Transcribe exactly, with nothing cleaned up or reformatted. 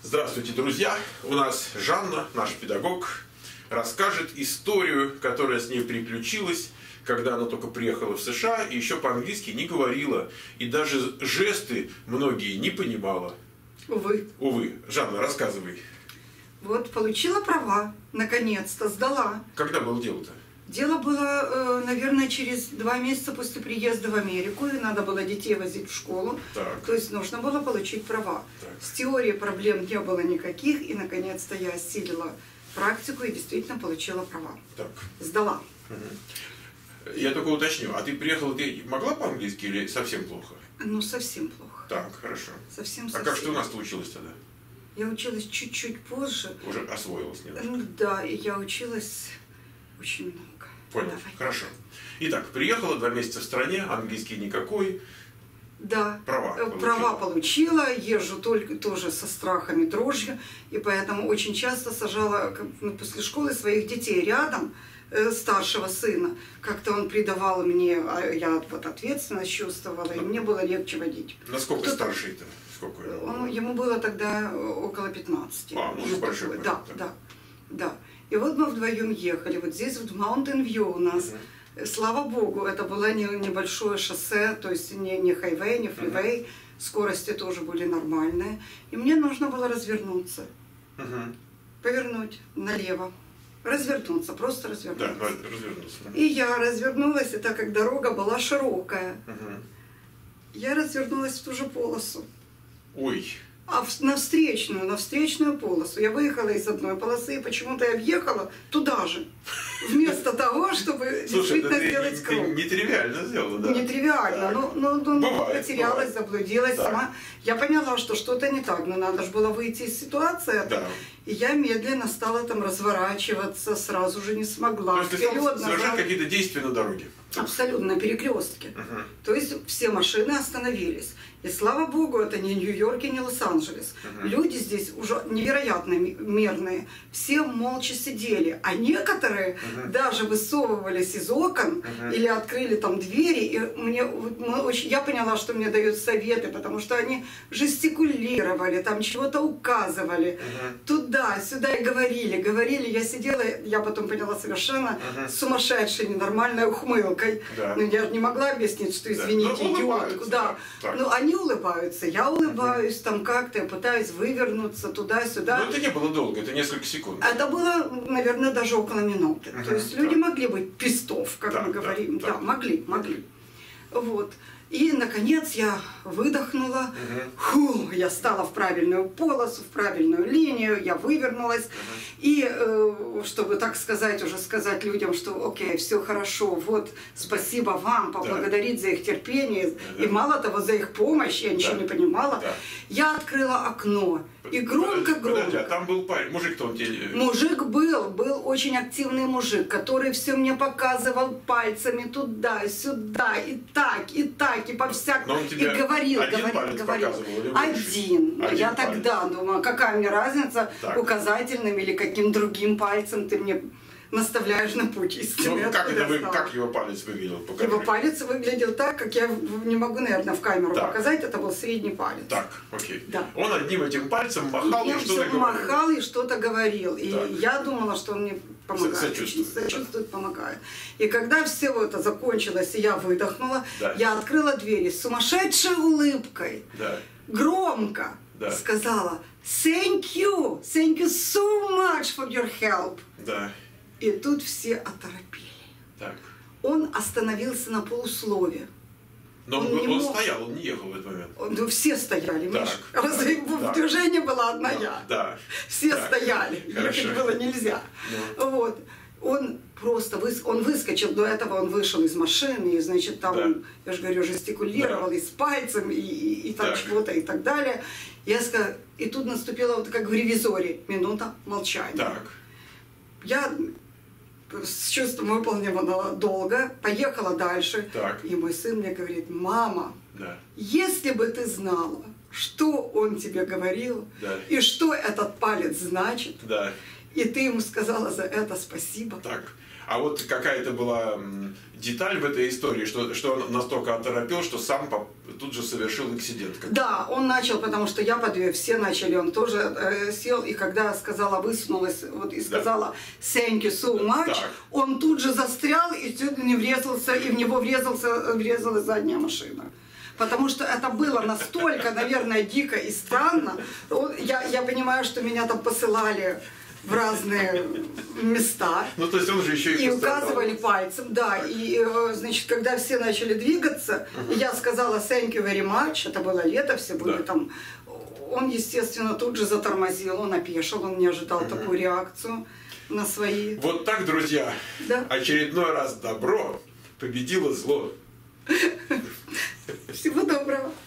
Здравствуйте, друзья! У нас Жанна, наш педагог, расскажет историю, которая с ней приключилась, когда она только приехала в США и еще по-английски не говорила, и даже жесты многие не понимала. Увы. Увы. Жанна, рассказывай. Вот, получила права, наконец-то, сдала. Когда было дело-то? Дело было, наверное, через два месяца после приезда в Америку, и надо было детей возить в школу. Так. То есть нужно было получить права. Так. С теорией проблем не было никаких, и наконец-то я осилила практику и действительно получила права. Так. Сдала. Угу. Я только уточню, а ты приехала, ты могла по-английски или совсем плохо? Ну, совсем плохо. Так, хорошо. Совсем, а совсем. как что у нас училась тогда? Я училась чуть-чуть позже. Уже освоилась немножко. Ну, да, и я училась очень много. Понял, Давай. хорошо. Итак, приехала, два месяца в стране, английский никакой. Да, Права получила. права получила, езжу только тоже со страхами, дрожью, и поэтому очень часто сажала после школы своих детей рядом, э, старшего сына. Как-то он придавал мне, а я вот ответственность чувствовала, и мне было легче водить. Насколько старший-то? Сколько? Он, ему было тогда около пятнадцати. А, ну уже большой. Да, да, да. И вот мы вдвоем ехали, вот здесь вот Mountain View у нас. Uh-huh. Слава богу, это было не, небольшое шоссе, то есть не, не хайвей, не фривей, uh-huh. скорости тоже были нормальные. И мне нужно было развернуться, uh-huh. повернуть налево, развернуться, просто развернуться. Да, развернуться. И я развернулась, и так как дорога была широкая, uh-huh. я развернулась в ту же полосу. Ой. А в, на встречную, на встречную полосу. Я выехала из одной полосы и почему-то я въехала туда же. Вместо того, чтобы Слушай, действительно ты, сделать ты, круг. Ты нетривиально сделала, да? Нетривиально. Ну, ну, ну, бывает, потерялась, бывает. заблудилась Так. сама. Я поняла, что что-то не так, но надо же было выйти из ситуации. Да. И я медленно стала там разворачиваться, сразу же не смогла. То есть ты стала совершать какие-то действия на дороге? Абсолютно, на перекрестке. Uh-huh. То есть все машины остановились. И слава богу, это не Нью-Йорк и не Лос-Анджелес. Uh-huh. Люди здесь уже невероятно мирные. Все молча сидели. А некоторые uh-huh. даже высовывались из окон uh-huh. или открыли там двери. И мне, мы очень, я поняла, что мне дают советы, потому что они жестикулировали, там чего-то указывали. Uh-huh. Туда-сюда и говорили. Говорили, я сидела, я потом поняла совершенно uh-huh. сумасшедшей, ненормальной ухмылкой. Да. Ну, я же не могла объяснить, что извините, да. ну, идиотку. Да. Да. Ну, они улыбаются, я улыбаюсь, uh-huh. там как-то, я пытаюсь вывернуться туда-сюда. Но это не было долго, это несколько секунд. Это было, наверное, даже около минуты. Uh-huh. То есть люди да. могли быть пестов, как да, мы говорим. Да, да, да. могли, могли. Вот. И, наконец, я выдохнула, uh-huh. Фу, я стала в правильную полосу, в правильную линию, я вывернулась. Uh-huh. И, э, чтобы, так сказать, уже сказать людям, что окей, все хорошо, вот, спасибо вам, поблагодарить да. за их терпение, uh-huh. и мало того, за их помощь, я ничего да. не понимала. Да. Я открыла окно, и громко-громко. Подожди, а там был парень, мужик-то он тебе... Мужик был, был очень активный мужик, который все мне показывал пальцами туда, сюда, и так, и так, и по-всякому. И говорил, один говорил, говорил. Один. один. Я палец. Тогда думала, какая мне разница, так. указательным или каким другим пальцем ты мне наставляешь на путь истины. Ну, как, это вы, как его палец выглядел? Покажи. Его палец выглядел так, как я не могу, наверное, в камеру так. показать, это был средний палец. Так, окей. Да. Он одним этим пальцем махал и, и что-то говорил. махал и что-то говорил. И так. я думала, что он мне помогает. Сочувствует. Сочувствует, помогает. И когда все это закончилось, и я выдохнула, да. я открыла двери с сумасшедшей улыбкой. Да. Громко да. сказала «Thank you! Thank you so much for your help!» Да. И тут все оторопели. Так. Он остановился на полуслове. Но он, он, он мог... стоял, он не ехал в этот момент. Ну, все стояли, так. Миш. Разве в движении была одна да. я? Да. Все так. стояли, ехать было нельзя. Ну. Вот. Он просто выс... он выскочил, до этого он вышел из машины, и, значит, там, да. он, я же говорю, жестикулировал да. и с пальцем, и, и, и там так. чего-то, и так далее. Я сказала, и тут наступила, вот как в «Ревизоре», минута молчания. Так. Я с чувством выполненного долга поехала дальше, так. и мой сын мне говорит: «Мама, да. если бы ты знала, что он тебе говорил, да. и что этот палец значит, да. и ты ему сказала за это спасибо». Так. А вот какая-то была деталь в этой истории, что, что он настолько оторопел, что сам тут же совершил инцидент. Да, он начал, потому что я подвел, все начали, он тоже э, сел, и когда сказала, высунулась, вот, и сказала да. thank you so much, так. он тут же застрял, и чуть не врезался, и в него врезался, врезалась задняя машина. Потому что это было настолько, наверное, дико и странно. Я, я понимаю, что меня там посылали в разные места. Ну, то есть он же еще и И указывали пальцем, да. И, значит, когда все начали двигаться, uh-huh. я сказала thank you very much, это было лето, все были да. там. Он, естественно, тут же затормозил, он опешил, он не ожидал uh-huh. такую реакцию на свои... Вот так, друзья, да. очередной раз добро победило зло. Всего доброго.